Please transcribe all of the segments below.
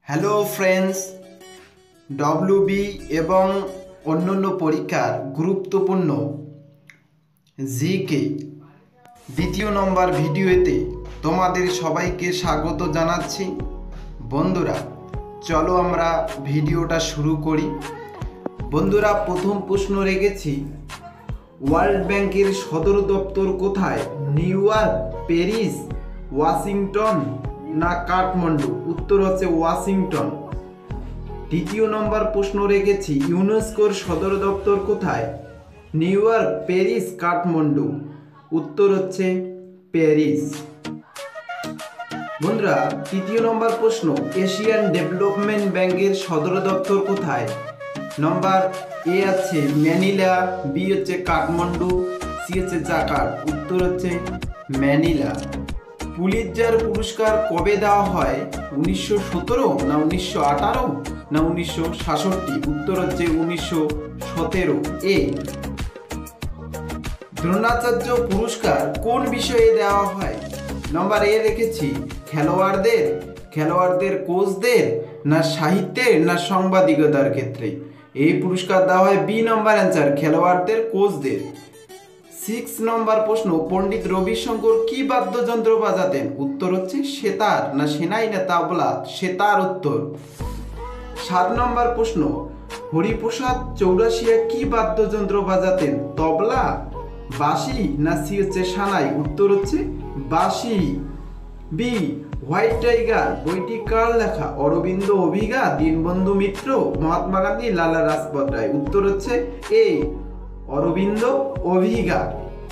Hello friends, WB এবং অন্যান্য পরীক্ষার গুরুত্বপূর্ণ জিকে দ্বিতীয় নম্বর ভিডিওতে তোমাদের সবাইকে স্বাগত জানাচ্ছি। বন্ধুরা, চলো আমরা ভিডিওটা শুরু করি। বন্ধুরা, প্রথম প্রশ্ন রেখেছি, ওয়ার্ল্ড ব্যাংকের সদর দপ্তর কোথায়? নিউ ইয়র্ক, প্যারিস, ওয়াশিংটন না কাঠমান্ডু? উত্তর হচ্ছে ওয়াশিংটন। দ্বিতীয় নম্বর প্রশ্ন রেখেছি, ইউনেস্কোর সদর দপ্তর কোথায়? New York, Paris, Kathmandu? উত্তর হচ্ছে প্যারিস। বন্ধুরা, তৃতীয় নম্বর প্রশ্ন, এশিয়ান ডেভেলপমেন্ট ব্যাংকের সদর দপ্তর কোথায়? নম্বর এ আছে ম্যানিলা, বি হচ্ছে কাঠমান্ডু, সি হচ্ছে জাকার্তা। উত্তর হচ্ছে ম্যানিলা। পুলিৎজার পুরস্কার কবে দেওয়া হয়? 1917 না 1918 না 1966? উত্তর হচ্ছে 1917 এ। দ্রোণাচার্য পুরস্কার কোন বিষয়ে দেওয়া হয়? নম্বর এ রেখেছি খেলোয়াড়দের কোচদের না সাহিত্যের না সাংবাদিকতার ক্ষেত্রে? এই পুরস্কার দেওয়া হয় বি নম্বর অ্যান্সার, খেলোয়াড়দের কোচদের। 6 নম্বর প্রশ্ন, পণ্ডিত রবিশঙ্কর কি বাদ্যযন্ত্র বাজাতেন? উত্তর হচ্ছে সেতার না সেনাই না তাবলা? সেতার উত্তর। 7 নম্বর প্রশ্ন, হরিপ্রসাদ চৌরাশিয়া কি বাদ্যযন্ত্র বাজাতেন? তবলা, বাঁশি না সি হচ্ছে সানাই? উত্তর হচ্ছে বাঁশি। বি, হোয়াইট টাইগার বইটি কার লেখা? অরবিন্দ অভিজ্ঞা, দীনবন্ধু মিত্র, মহাত্মা গান্ধী, লালা রাজপথ রায়? উত্তর হচ্ছে এ, অরবিন্দ অভিজ্ঞা।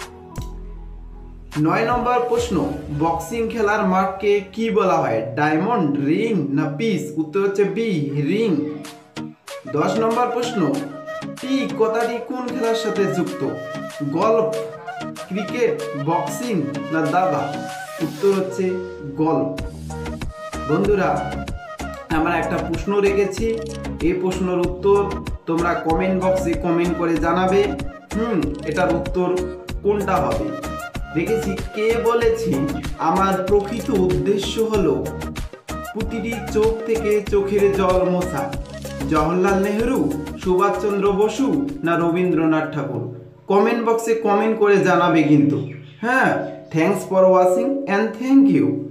9 নম্বর প্রশ্ন, বক্সিং খেলার মাঠকে কি বলা হয়? ডায়মন্ড, রিং না পিচ? উত্তর হচ্ছে বি, রিং। 10 নম্বর প্রশ্ন, টি কথাটি কোন খেলার সাথে যুক্ত? গল্ফ, ক্রিকেট, বক্সিং না দাবা? উত্তর হচ্ছে গল্ফ। বন্ধুরা, আমরা একটা প্রশ্ন রেখেছি, এই প্রশ্নের উত্তর তোমরা কমেন্ট বক্সে কমেন্ট করে জানাবে। এটার উত্তর কোনটা হবে? দেখেছি কে বলেছি আমার প্রকৃত উদ্দেশ্য হলো প্রতিটি চোখ থেকে চোখের জল মোছা? জওহরলাল নেহরু, সুভাষচন্দ্র বসু না রবীন্দ্রনাথ ঠাকুর? কমেন্ট বক্সে কমেন্ট করে জানাবে কিন্তু। হ্যাঁ, thanks for watching and thank you.